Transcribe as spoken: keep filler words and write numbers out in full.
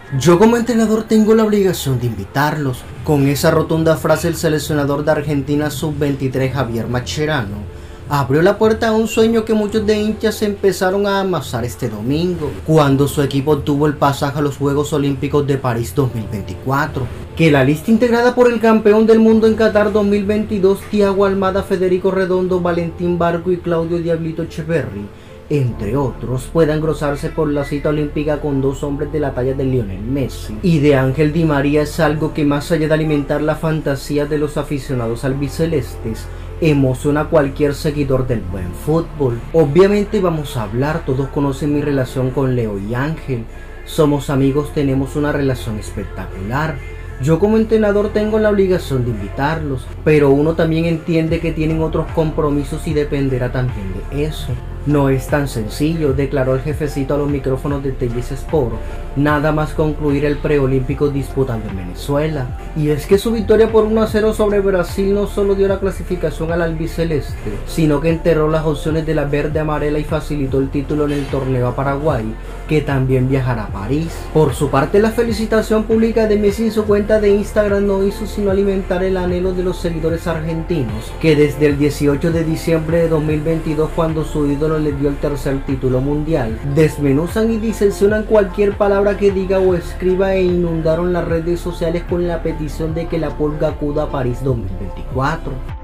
Yo como entrenador tengo la obligación de invitarlos. Con esa rotunda frase el seleccionador de Argentina sub veintitrés Javier Mascherano abrió la puerta a un sueño que muchos de hinchas empezaron a amasar este domingo, cuando su equipo obtuvo el pasaje a los Juegos Olímpicos de París dos mil veinticuatro. Que la lista integrada por el campeón del mundo en Qatar dos mil veintidós, Thiago Almada, Federico Redondo, Valentín Barco y Claudio Diablito Echeverri, entre otros, pueda engrosarse por la cita olímpica con dos hombres de la talla de Lionel Messi y de Ángel Di María es algo que, más allá de alimentar la fantasía de los aficionados albicelestes, emociona a cualquier seguidor del buen fútbol. Obviamente vamos a hablar, todos conocen mi relación con Leo y Ángel, somos amigos, tenemos una relación espectacular. Yo como entrenador tengo la obligación de invitarlos, pero uno también entiende que tienen otros compromisos y dependerá también de eso. No es tan sencillo, declaró el jefecito a los micrófonos de T V S Sport, nada más concluir el preolímpico disputado en Venezuela. Y es que su victoria por uno a cero sobre Brasil no solo dio la clasificación al albiceleste, sino que enterró las opciones de la verde amarela y facilitó el título en el torneo a Paraguay, que también viajará a París. Por su parte, la felicitación pública de Messi en su cuenta de Instagram no hizo sino alimentar el anhelo de los seguidores argentinos, que desde el dieciocho de diciembre de dos mil veintidós, cuando su ídolo le dio el tercer título mundial, desmenuzan y diseccionan cualquier palabra que diga o escriba e inundaron las redes sociales con la petición de que la pulga acuda a París dos mil veinticuatro.